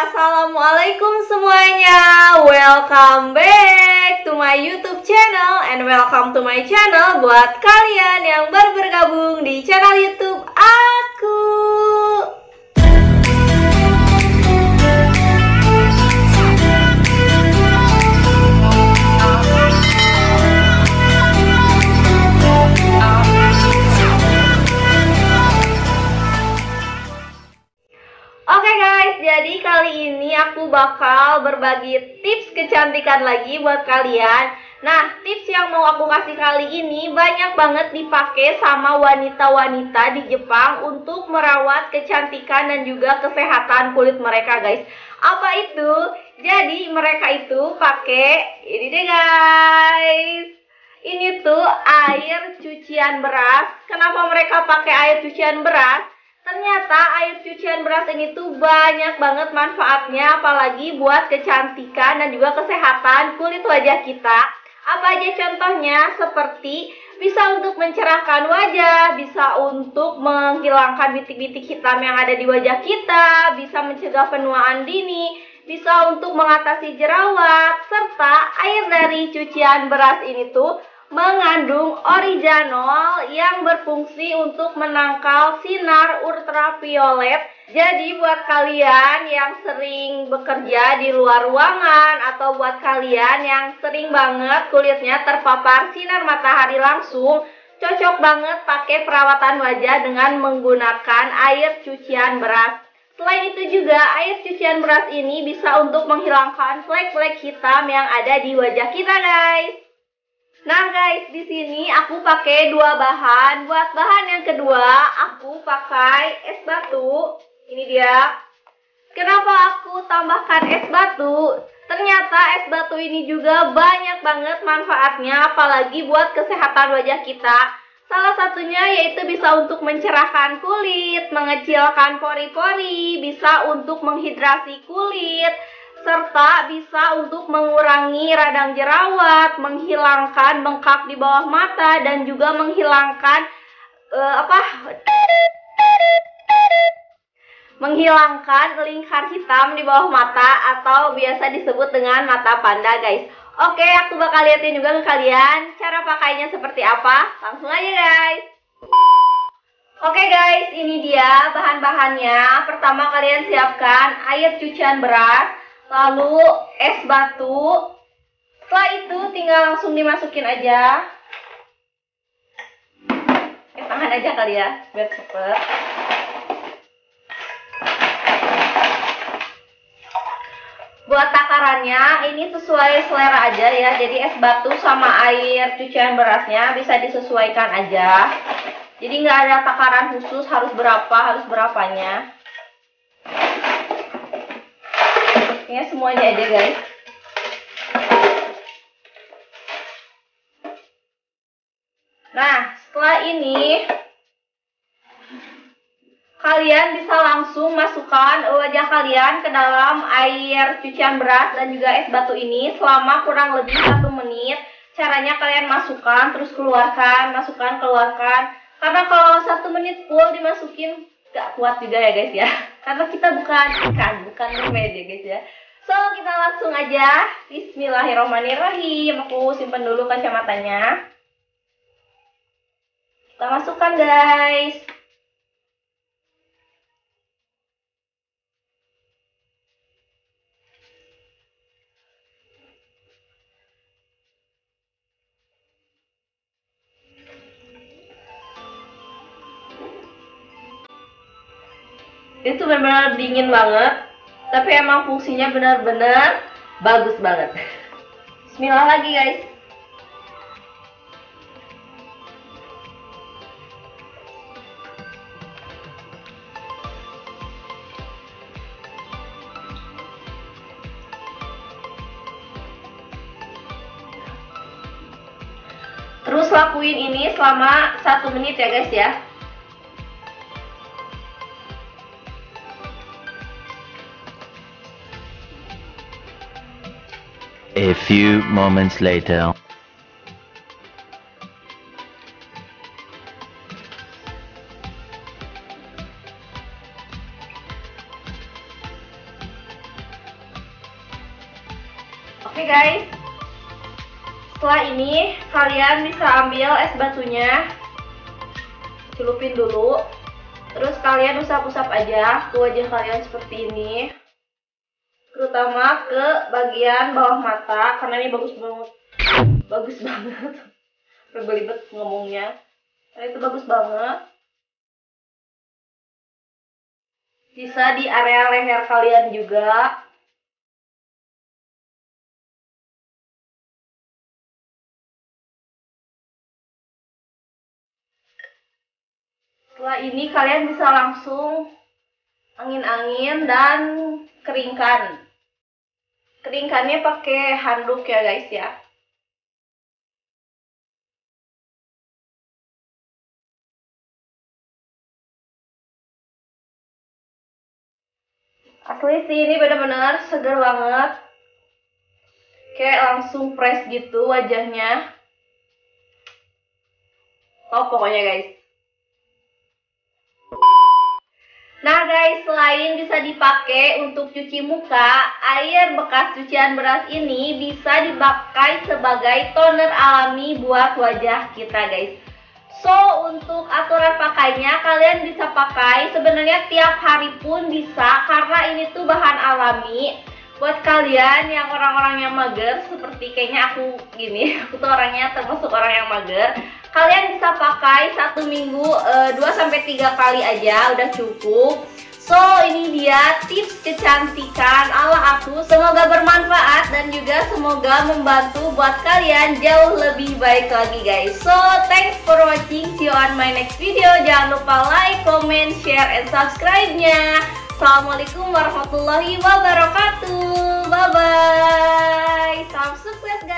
Assalamualaikum semuanya. Welcome back to my YouTube channel and welcome to my channel buat kalian yang baru bergabung di channel YouTube aku. Oke guys, jadi kali ini aku bakal berbagi tips kecantikan lagi buat kalian. Nah, tips yang mau aku kasih kali ini banyak banget dipakai sama wanita-wanita di Jepang untuk merawat kecantikan dan juga kesehatan kulit mereka guys. Apa itu? Jadi mereka itu pakai ini deh guys. Ini tuh air cucian beras. Kenapa mereka pakai air cucian beras? Ternyata air cucian beras ini tuh banyak banget manfaatnya, apalagi buat kecantikan dan juga kesehatan kulit wajah kita. Apa aja contohnya? Seperti bisa untuk mencerahkan wajah, bisa untuk menghilangkan bintik-bintik hitam yang ada di wajah kita, bisa mencegah penuaan dini, bisa untuk mengatasi jerawat, serta air dari cucian beras ini tuh mengandung oreganol yang berfungsi untuk menangkal sinar ultraviolet. Jadi buat kalian yang sering bekerja di luar ruangan atau buat kalian yang sering banget kulitnya terpapar sinar matahari langsung, cocok banget pakai perawatan wajah dengan menggunakan air cucian beras. Selain itu juga air cucian beras ini bisa untuk menghilangkan flek-flek hitam yang ada di wajah kita guys. Nah guys, di sini aku pakai dua bahan. Buat bahan yang kedua, aku pakai es batu. Ini dia. Kenapa aku tambahkan es batu? Ternyata es batu ini juga banyak banget manfaatnya, apalagi buat kesehatan wajah kita. Salah satunya yaitu bisa untuk mencerahkan kulit, mengecilkan pori-pori, bisa untuk menghidrasi kulit, serta bisa untuk mengurangi radang jerawat, menghilangkan bengkak di bawah mata, dan juga menghilangkan menghilangkan lingkar hitam di bawah mata atau biasa disebut dengan mata panda guys. Oke, aku bakal liatin juga ke kalian cara pakainya seperti apa. Langsung aja guys. Oke guys, ini dia bahan-bahannya. Pertama kalian siapkan air cucian beras, lalu es batu. Setelah itu tinggal langsung dimasukin aja. Tangan aja kali ya, biar cepet. Buat takarannya ini sesuai selera aja ya. Jadi es batu sama air cucian berasnya bisa disesuaikan aja. Jadi nggak ada takaran khusus harus berapanya. Ya semuanya aja guys. Nah setelah ini kalian bisa langsung masukkan wajah kalian ke dalam air cucian beras dan juga es batu ini selama kurang lebih 1 menit. Caranya kalian masukkan terus keluarkan, masukkan keluarkan. Karena kalau 1 menit full dimasukin gak kuat juga ya guys ya. Karena kita bukan ikan, bukan mermaid ya guys ya. So kita langsung aja. Bismillahirrahmanirrahim. Aku simpan dulu kacamatanya. Kita masukkan guys. Itu benar-benar dingin banget, tapi emang fungsinya benar-benar bagus banget. Bismillah lagi guys. Terus lakuin ini selama 1 menit ya guys ya. A few moments later. Oke guys, setelah ini kalian bisa ambil es batunya, celupin dulu, terus kalian usap-usap aja ke wajah kalian seperti ini, terutama ke bagian bawah mata karena ini bagus banget berbelibet ngomongnya, karena itu bagus banget. Bisa di area leher kalian juga. Setelah ini kalian bisa langsung angin-angin dan keringkan. Keringkannya pakai handuk ya guys ya. Asli sih ini benar-benar seger banget. Kayak langsung fresh gitu wajahnya. Oh pokoknya guys. Nah guys, selain bisa dipakai untuk cuci muka, air bekas cucian beras ini bisa dipakai sebagai toner alami buat wajah kita guys. So, untuk aturan pakainya kalian bisa pakai sebenarnya tiap hari pun bisa, karena ini tuh bahan alami. Buat kalian yang orang-orang yang mager, seperti kayaknya aku gini, aku tuh orangnya termasuk orang yang mager. Kalian bisa pakai 1 minggu 2-3 kali aja udah cukup. So ini dia tips kecantikan ala aku. Semoga bermanfaat dan juga semoga membantu buat kalian jauh lebih baik lagi guys. So thanks for watching, see you on my next video. Jangan lupa like, comment, share, and subscribe-nya. Assalamualaikum warahmatullahi wabarakatuh. Bye bye. Salam sukses guys.